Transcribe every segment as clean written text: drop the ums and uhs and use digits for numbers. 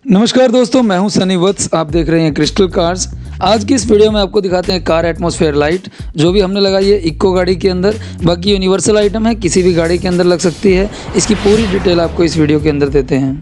नमस्कार दोस्तों, मैं हूं सनी वत्स। आप देख रहे हैं क्रिस्टल कार्स। आज की इस वीडियो में आपको दिखाते हैं कार एटमॉस्फेयर लाइट, जो भी हमने लगाई है इको गाड़ी के अंदर। बाकी यूनिवर्सल आइटम है, किसी भी गाड़ी के अंदर लग सकती है। इसकी पूरी डिटेल आपको इस वीडियो के अंदर देते हैं।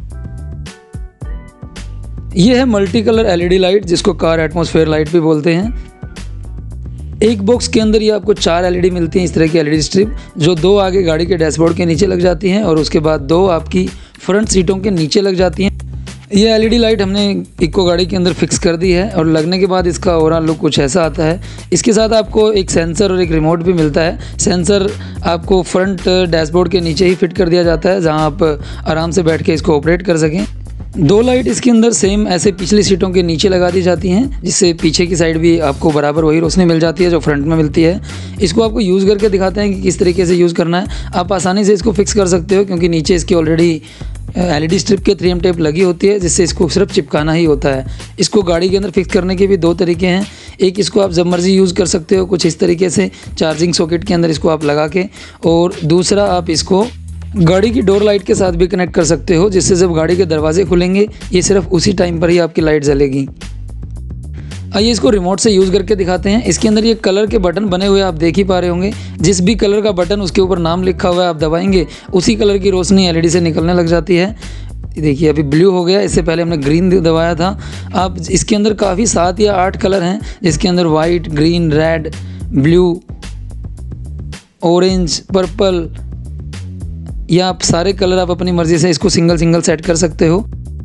यह है मल्टी कलर एलईडी लाइट, जिसको कार एटमॉस्फेयर लाइट भी बोलते हैं। एक बॉक्स के अंदर ये आपको 4 एलईडी मिलती हैं, इस तरह की एलईडी स्ट्रिप, जो 2 आगे गाड़ी के डैशबोर्ड के नीचे लग जाती हैं और उसके बाद 2 आपकी फ्रंट सीटों के नीचे लग जाती हैं। ये एलईडी लाइट हमने इको गाड़ी के अंदर फिक्स कर दी है और लगने के बाद इसका ओवरऑल लुक कुछ ऐसा आता है। इसके साथ आपको एक सेंसर और एक रिमोट भी मिलता है। सेंसर आपको फ्रंट डैशबोर्ड के नीचे ही फिट कर दिया जाता है, जहां आप आराम से बैठ के इसको ऑपरेट कर सकें। 2 लाइट इसके अंदर सेम ऐसे पिछली सीटों के नीचे लगा दी जाती हैं, जिससे पीछे की साइड भी आपको बराबर वही रोशनी मिल जाती है जो फ्रंट में मिलती है। इसको आपको यूज़ करके दिखाते हैं कि किस तरीके से यूज़ करना है। आप आसानी से इसको फिक्स कर सकते हो, क्योंकि नीचे इसकी ऑलरेडी एलईडी स्ट्रिप के 3M टेप लगी होती है, जिससे इसको सिर्फ चिपकाना ही होता है। इसको गाड़ी के अंदर फिक्स करने के भी 2 तरीके हैं। एक, इसको आप जब मर्जी यूज़ कर सकते हो कुछ इस तरीके से चार्जिंग सॉकेट के अंदर इसको आप लगा के, और दूसरा आप इसको गाड़ी की डोर लाइट के साथ भी कनेक्ट कर सकते हो, जिससे जब गाड़ी के दरवाजे खुलेंगे ये सिर्फ उसी टाइम पर ही आपकी लाइट जलेगी। आइए इसको रिमोट से यूज़ करके दिखाते हैं। इसके अंदर ये कलर के बटन बने हुए आप देख ही पा रहे होंगे। जिस भी कलर का बटन उसके ऊपर नाम लिखा हुआ है आप दबाएंगे, उसी कलर की रोशनी एलईडी से निकलने लग जाती है। देखिए अभी ब्लू हो गया, इससे पहले हमने ग्रीन दबाया था। आप इसके अंदर काफ़ी 7 या 8 कलर हैं, जिसके अंदर white, green, red, blue, orange, purple, या आप सारे कलर आप अपनी मर्ज़ी से इसको सिंगल सेट कर सकते हो।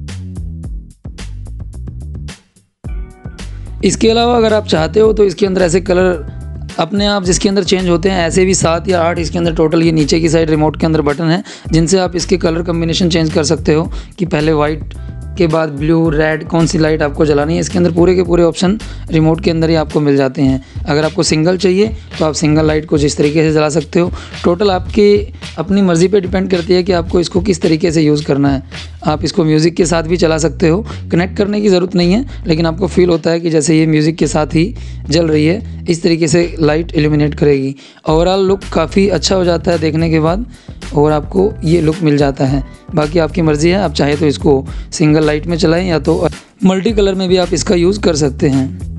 इसके अलावा अगर आप चाहते हो तो इसके अंदर ऐसे कलर अपने आप जिसके अंदर चेंज होते हैं, ऐसे भी 7 या 8 इसके अंदर टोटल ये नीचे की साइड रिमोट के अंदर बटन है, जिनसे आप इसके कलर कम्बिनेशन चेंज कर सकते हो कि पहले वाइट के बाद ब्लू, रेड, कौन सी लाइट आपको जलानी है। इसके अंदर पूरे के पूरे ऑप्शन रिमोट के अंदर ही आपको मिल जाते हैं। अगर आपको सिंगल चाहिए तो आप सिंगल लाइट को जिस तरीके से जला सकते हो। टोटल आपकी अपनी मर्ज़ी पे डिपेंड करती है कि आपको इसको किस तरीके से यूज़ करना है। आप इसको म्यूज़िक के साथ भी चला सकते हो, कनेक्ट करने की ज़रूरत नहीं है, लेकिन आपको फील होता है कि जैसे ये म्यूज़िक के साथ ही जल रही है। इस तरीके से लाइट इल्यूमिनेट करेगी। ओवरऑल लुक काफ़ी अच्छा हो जाता है देखने के बाद, और आपको ये लुक मिल जाता है। बाकी आपकी मर्ज़ी है, आप चाहे तो इसको सिंगल लाइट में चलाएं या तो मल्टी कलर में भी आप इसका यूज़ कर सकते हैं।